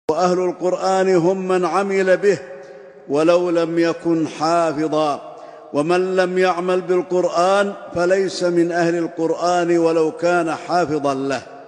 وأهل القرآن هم من عمل به ولو لم يكن حافظا، ومن لم يعمل بالقرآن فليس من أهل القرآن ولو كان حافظا له.